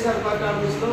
YSR party ఆఫీస్లో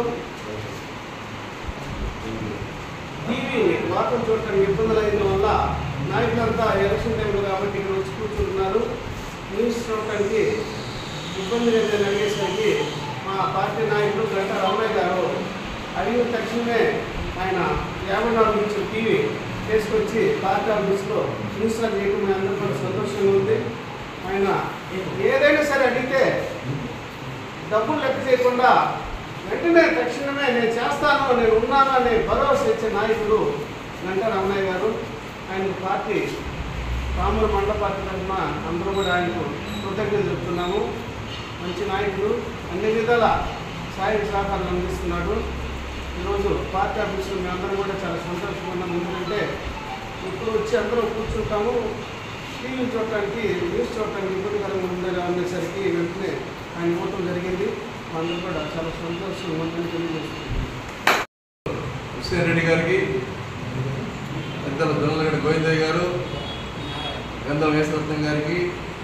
TV వార్తలు చూడటానికి ఇబ్బందులు అయిన వల్ల నాయకులంతా ఎలక్షన్ టైంలో కాబట్టి ఇక్కడ వచ్చి కూర్చుంటున్నారు. న్యూస్ చూడటానికి ఇబ్బంది లేదని అడిగేసరికి మా పార్టీ నాయకులు గంటా రమణయ్య గారు అడిగిన తక్షణమే ఆయన 54 నుంచి టీవీ తీసుకొచ్చి పార్టీ ఆఫీస్లో న్యూస్లో చేయడం మీ అందరూ కూడా సంతోషంగా ఉంది. ఆయన ఏదైనా సరే అడిగితే డబ్బులు లెక్క చేయకుండా వెంటనే తక్షణమే నేను చేస్తాను, నేను ఉన్నాను అనే భరోసా ఇచ్చే నాయకుడు గంటా రమణయ్య గారు. ఆయన పార్టీ పామూరు మండల పార్టీ తరఫున అందరూ కూడా ఆయనకు కృతజ్ఞతలు చెప్తున్నాము. మంచి నాయకుడు, అన్ని విధాల సాయం సహకారాలు అందిస్తున్నాడు. ఈరోజు పార్టీ ఆఫీసులో మేమందరం కూడా చాలా సంతోషంగా ఉన్నాము. ఎందుకంటే ఇప్పుడు వచ్చి అందరూ కూర్చుంటాము, టీవీ చూడటానికి న్యూస్ చూడటానికి ఇబ్బందికరంగా ఉందని అనేసరికి వెంటనే ఆయన ఇవ్వటం జరిగింది. అందరూ కూడా చాలా సంతోషంగా ఉందని తెలియజేస్తున్నాం. హుస్సేన్ రెడ్డి గారికి, పెద్దల దొంగలగడ్డ గోవిందయ్య గారు, గంధం వేసరత్నం గారికి,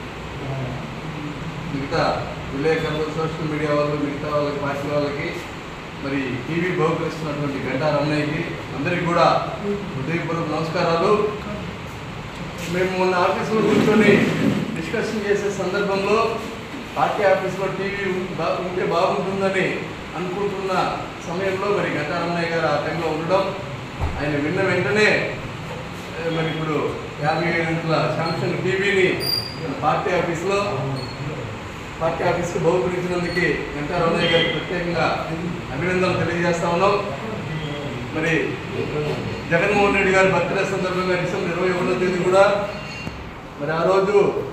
మిగతా విలేకరులు, సోషల్ మీడియా వాళ్ళు, మిగతా వాళ్ళకి, పార్టీ వాళ్ళకి, మరి టీవీ బహుకరిస్తున్నటువంటి గంటా రమణయ్యకి అందరికీ కూడా హృదయపూర్వక నమస్కారాలు. మేము మొన్న ఆఫీసులో కూర్చొని డిస్కషన్ చేసే సందర్భంలో పార్టీ ఆఫీస్లో టీవీ ఉంటే బాగుంటుందని అనుకుంటున్న సమయంలో మరి గంటా రమణయ్య గారు ఆ టైంలో ఉండడం, ఆయన విన్న వెంటనే మరి ఇప్పుడు 50 గంటల శాంసంగ్ టీవీని పార్టీ ఆఫీస్కి బహుకరించినందుకు గంటా రమణయ్య గారికి ప్రత్యేకంగా అభినందనలు తెలియజేస్తా ఉన్నాం. మరి జగన్మోహన్ రెడ్డి గారి బర్త్డే సందర్భంగా డిసెంబర్ 21వ తేదీ కూడా మరి ఆ రోజు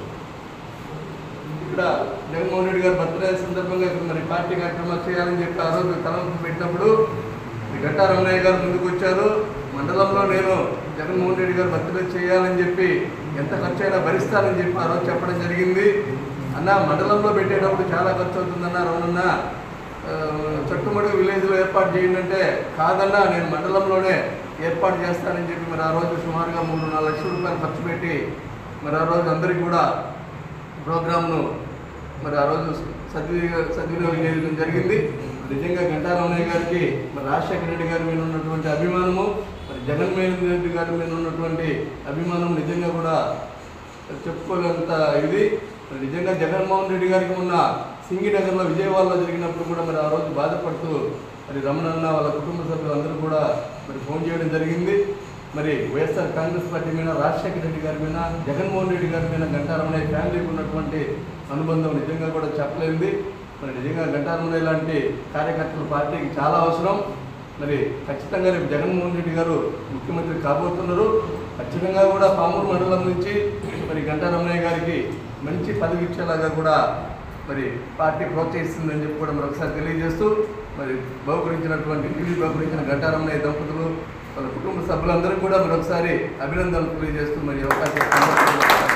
ఇక్కడ జగన్మోహన్ రెడ్డి గారి బర్త్డే సందర్భంగా మరి పార్టీ కార్యక్రమాలు చేయాలని చెప్పి ఆ రోజు తలంపు పెట్టినప్పుడు గంటా రమణయ్య గారు ముందుకు వచ్చారు. మండలంలో నేను జగన్మోహన్ రెడ్డి గారు బర్త్డే చేయాలని చెప్పి ఎంత ఖర్చు అయినా భరిస్తానని చెప్పి ఆ రోజు చెప్పడం జరిగింది. అన్న, మండలంలో పెట్టేటప్పుడు చాలా ఖర్చు అవుతుందన్న, అవునన్నా చుట్టుముడుగు విలేజ్లో ఏర్పాటు చేయండి అంటే కాదన్నా నేను మండలంలోనే ఏర్పాటు చేస్తానని చెప్పి మరి ఆ రోజు సుమారుగా 3-4 లక్షల రూపాయలు ఖర్చు పెట్టి మరి ఆ రోజు అందరికీ కూడా ప్రోగ్రామ్ను మరి ఆ రోజు సద్వినియోగం చేయడం జరిగింది. నిజంగా గంటా రమణయ్య గారికి మరి రాజశేఖర రెడ్డి గారి మీద ఉన్నటువంటి అభిమానము, మరి జగన్మోహన్ రెడ్డి గారి మీద ఉన్నటువంటి అభిమానం నిజంగా కూడా చెప్పుకోలేంత ఇది. నిజంగా జగన్మోహన్ రెడ్డి గారికి ఉన్న సింగినగర్లో విజయవాడలో జరిగినప్పుడు కూడా మరి ఆ రోజు బాధపడుతూ మరి రమణన్న వాళ్ళ కుటుంబ సభ్యులందరూ కూడా మరి ఫోన్ చేయడం జరిగింది. మరి వైఎస్ఆర్ కాంగ్రెస్ పార్టీ మీద, రాజశేఖర రెడ్డి గారి మీద, జగన్మోహన్ రెడ్డి గారి మీద గంటా రమణయ్య ఫ్యామిలీకి ఉన్నటువంటి అనుబంధం నిజంగా కూడా చెప్పలేంది. మరి నిజంగా గంటా రమణయ్య లాంటి కార్యకర్తలు పార్టీకి చాలా అవసరం. మరి ఖచ్చితంగా రేపు జగన్మోహన్ రెడ్డి గారు ముఖ్యమంత్రి కాబోతున్నారు. ఖచ్చితంగా కూడా పామూరు మండలం నుంచి మరి గంటా రమణయ్య గారికి మంచి పదవి ఇచ్చేలాగా కూడా మరి పార్టీ ప్రోత్సహిస్తుందని చెప్పి కూడా మరొకసారి తెలియజేస్తూ మరి టీవీ బహుకరించిన గంటా రమణయ్య దంపతులు వాళ్ళ కుటుంబ సభ్యులందరూ కూడా మరొకసారి అభినందనలు తెలియజేస్తూ మరి అవకాశం